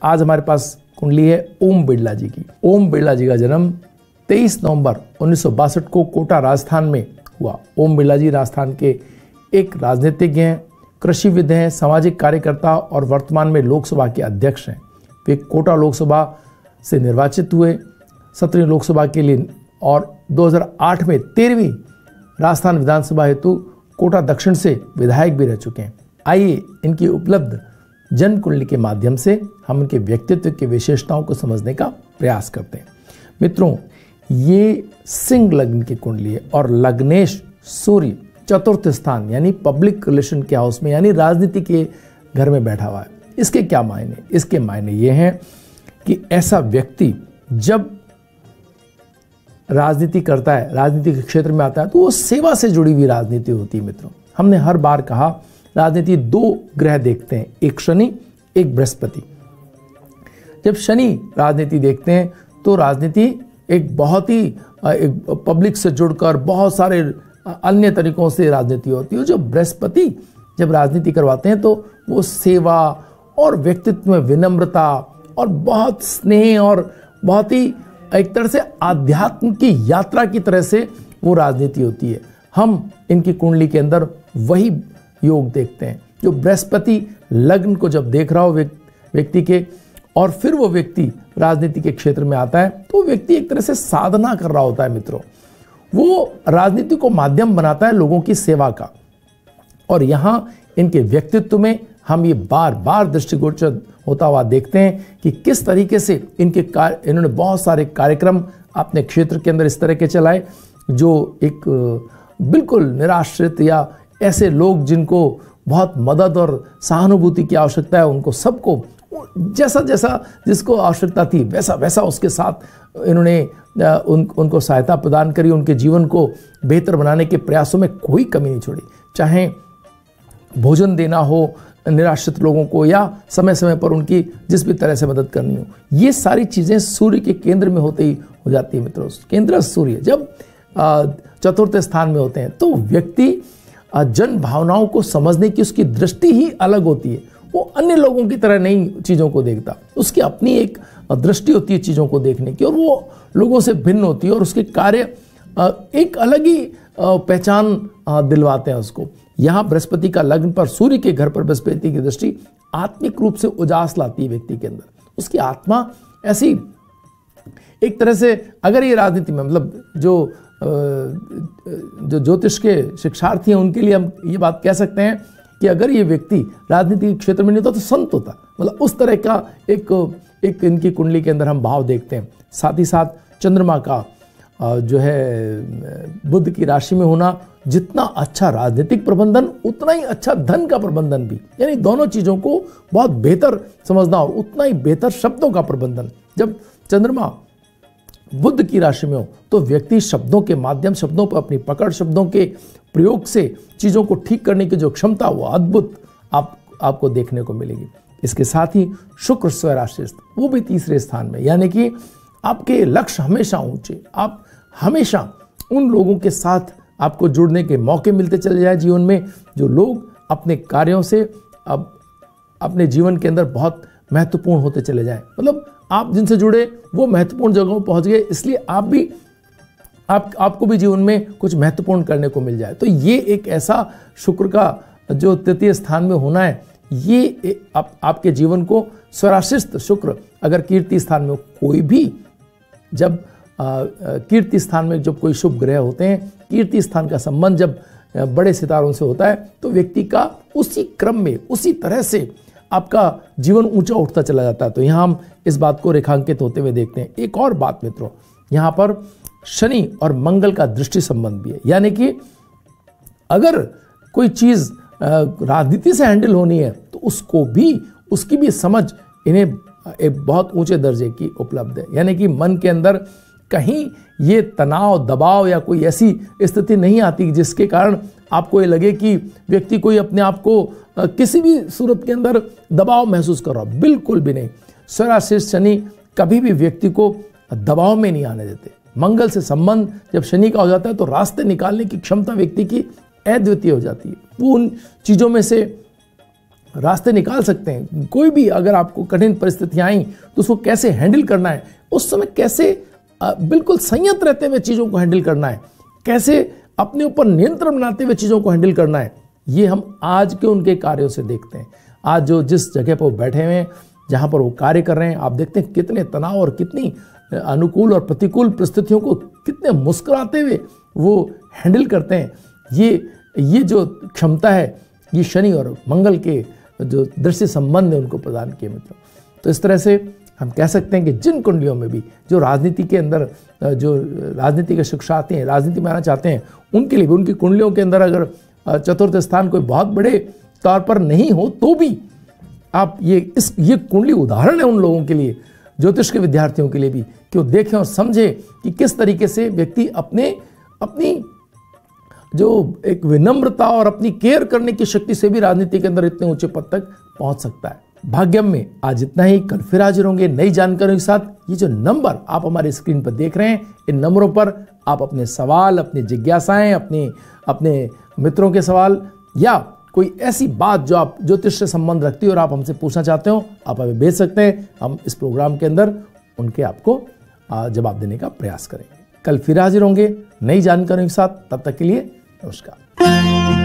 आज हमारे पास कुंडली है ओम बिड़ला जी की। ओम बिड़ला जी का जन्म 23 नवंबर 1962 को कोटा राजस्थान में हुआ। ओम बिड़ला जी राजस्थान के एक राजनीतिज्ञ हैं, कृषिविद हैं, सामाजिक कार्यकर्ता और वर्तमान में लोकसभा के अध्यक्ष हैं। वे कोटा लोकसभा से निर्वाचित हुए 17वीं लोकसभा के लिए और 2008 में 13वीं राजस्थान विधानसभा हेतु कोटा दक्षिण से विधायक भी रह चुके हैं। आइए इनकी उपलब्ध जन्म कुंडली के माध्यम से हम उनके व्यक्तित्व की विशेषताओं को समझने का प्रयास करते हैं। मित्रों, ये सिंह लग्न की कुंडली है और लग्नेश सूर्य चतुर्थ स्थान यानी पब्लिक रिलेशन के हाउस में यानी राजनीति के घर में बैठा हुआ है। इसके क्या मायने? इसके मायने ये हैं कि ऐसा व्यक्ति जब राजनीति करता है, राजनीति के क्षेत्र में आता है, तो वो सेवा से जुड़ी हुई राजनीति होती है। मित्रों, हमने हर बार कहा राजनीति दो ग्रह देखते हैं, एक शनि एक बृहस्पति। जब शनि राजनीति देखते हैं तो राजनीति एक बहुत ही पब्लिक से जुड़कर बहुत सारे अन्य तरीकों से राजनीति होती है। जो बृहस्पति जब राजनीति करवाते हैं तो वो सेवा और व्यक्तित्व में विनम्रता और बहुत स्नेह और बहुत ही एक तरह से आध्यात्म की यात्रा की तरह से वो राजनीति होती है। हम इनकी कुंडली के अंदर वही योग देखते हैं। जो बृहस्पति लग्न को जब देख रहा हो व्यक्ति के और फिर वो व्यक्ति राजनीति के क्षेत्र में आता है तो व्यक्ति एक तरह से साधना कर रहा होता है। मित्रों, वो राजनीति को माध्यम बनाता है लोगों की सेवा का। और यहां इनके व्यक्तित्व में हम ये बार बार दृष्टिगोचर होता हुआ देखते हैं कि किस तरीके से इन्होंने बहुत सारे कार्यक्रम अपने क्षेत्र के अंदर इस तरह के चलाए जो एक बिल्कुल निराश्रित या ऐसे लोग जिनको बहुत मदद और सहानुभूति की आवश्यकता है, उनको सबको जैसा जैसा जिसको आवश्यकता थी वैसा वैसा उसके साथ इन्होंने उनको सहायता प्रदान करी। उनके जीवन को बेहतर बनाने के प्रयासों में कोई कमी नहीं छोड़ी, चाहे भोजन देना हो निराश्रित लोगों को या समय समय पर उनकी जिस भी तरह से मदद करनी हो। ये सारी चीज़ें सूर्य के केंद्र में होते ही हो जाती है। मित्रों, केंद्र सूर्य जब चतुर्थ स्थान में होते हैं तो व्यक्ति जन भावनाओं को समझने की उसकी दृष्टि ही अलग होती है। वो अन्य लोगों की तरह नहीं चीज़ों को देखता, उसकी अपनी एक दृष्टि होती है चीज़ों को देखने की और वो लोगों से भिन्न होती है और उसके कार्य एक अलग ही पहचान दिलवाते हैं उसको। यहाँ बृहस्पति का लग्न पर सूर्य के घर पर बृहस्पति की दृष्टि आत्मिक रूप से उजास लाती है व्यक्ति के अंदर। उसकी आत्मा ऐसी एक तरह से, अगर ये राजनीति में मतलब जो ज्योतिष के शिक्षार्थी हैं उनके लिए हम ये बात कह सकते हैं कि अगर ये व्यक्ति राजनीति के क्षेत्र में नहीं होता तो संत होता। मतलब उस तरह का एक इनकी कुंडली के अंदर हम भाव देखते हैं। साथ ही साथ चंद्रमा का जो है बुध की राशि में होना, जितना अच्छा राजनीतिक प्रबंधन उतना ही अच्छा धन का प्रबंधन भी, यानी दोनों चीज़ों को बहुत बेहतर समझना और उतना ही बेहतर शब्दों का प्रबंधन। जब चंद्रमा बुध की राशि में हो तो व्यक्ति शब्दों के माध्यम, शब्दों पर अपनी पकड़, शब्दों के प्रयोग से चीज़ों को ठीक करने की जो क्षमता वो अद्भुत आपको देखने को मिलेगी। इसके साथ ही शुक्र स्वराशिस्थ वो भी तीसरे स्थान में, यानी कि आपके लक्ष्य हमेशा ऊंचे, आप हमेशा उन लोगों के साथ आपको जुड़ने के मौके मिलते चले जाए जीवन में जो लोग अपने कार्यों से अब अपने जीवन के अंदर बहुत महत्वपूर्ण होते चले जाएं। मतलब आप जिनसे जुड़े वो महत्वपूर्ण जगहों पहुंच गए, इसलिए आप भी आपको भी जीवन में कुछ महत्वपूर्ण करने को मिल जाए। तो ये एक ऐसा शुक्र का जो तृतीय स्थान में होना है, ये आपके जीवन को स्वराशिस्थ शुक्र अगर कीर्ति स्थान में, कोई भी जब कीर्ति स्थान में जब कोई शुभ ग्रह होते हैं, कीर्ति स्थान का संबंध जब बड़े सितारों से होता है तो व्यक्ति का उसी क्रम में उसी तरह से आपका जीवन ऊंचा उठता चला जाता है। तो यहाँ हम इस बात को रेखांकित होते हुए देखते हैं। एक और बात मित्रों, यहाँ पर शनि और मंगल का दृष्टि संबंध भी है, यानी कि अगर कोई चीज़ राजनीति से हैंडल होनी है तो उसकी भी समझ इन्हें एक बहुत ऊंचे दर्जे की उपलब्ध है। यानी कि मन के अंदर कहीं ये तनाव, दबाव या कोई ऐसी स्थिति नहीं आती जिसके कारण आपको ये लगे कि व्यक्ति कोई अपने आप को किसी भी सूरत के अंदर दबाव महसूस कर रहा हो, बिल्कुल भी नहीं। स्वराशिस्थ शनि कभी भी व्यक्ति को दबाव में नहीं आने देते। मंगल से संबंध जब शनि का हो जाता है तो रास्ते निकालने की क्षमता व्यक्ति की अद्वितीय हो जाती है। वो उन चीज़ों में से रास्ते निकाल सकते हैं। कोई भी अगर आपको कठिन परिस्थितियां आई तो उसको कैसे हैंडल करना है, उस समय कैसे बिल्कुल संयत रहते हुए चीज़ों को हैंडल करना है, कैसे अपने ऊपर नियंत्रण बनाते हुए चीज़ों को हैंडल करना है, ये हम आज के उनके कार्यों से देखते हैं। आज जो जिस जगह पर वो बैठे हुए हैं, जहाँ पर वो कार्य कर रहे हैं, आप देखते हैं कितने तनाव और कितनी अनुकूल और प्रतिकूल परिस्थितियों को कितने मुस्कुराते हुए वो हैंडल करते हैं। ये जो क्षमता है, ये शनि और मंगल के जो दृश्य संबंध है उनको प्रदान किए मित्रों। तो इस तरह से हम कह सकते हैं कि जिन कुंडलियों में भी जो राजनीति के अंदर जो राजनीति के शिक्षार्थी हैं, राजनीति में आना चाहते हैं, उनके लिए भी उनकी कुंडलियों के अंदर अगर चतुर्थ स्थान कोई बहुत बड़े तौर पर नहीं हो तो भी आप ये कुंडली उदाहरण है उन लोगों के लिए, ज्योतिष के विद्यार्थियों के लिए भी, कि वो देखें और समझें कि किस तरीके से व्यक्ति अपनी जो एक विनम्रता और अपनी केयर करने की शक्ति से भी राजनीति के अंदर इतने ऊंचे पद तक पहुंच सकता है। भाग्यम में आज इतना ही। कल फिर हाजिर होंगे नई जानकारियों के साथ। ये जो नंबर आप हमारे स्क्रीन पर देख रहे हैं, इन नंबरों पर आप अपने सवाल, अपनी जिज्ञासाएं, अपने मित्रों के सवाल या कोई ऐसी बात जो आप ज्योतिष से संबंध रखती हो और आप हमसे पूछना चाहते हो, आप हमें भेज सकते हैं। हम इस प्रोग्राम के अंदर उनके आपको जवाब देने का प्रयास करेंगे। कल फिर हाजिर होंगे नई जानकारियों के साथ। तब तक के लिए नमस्कार।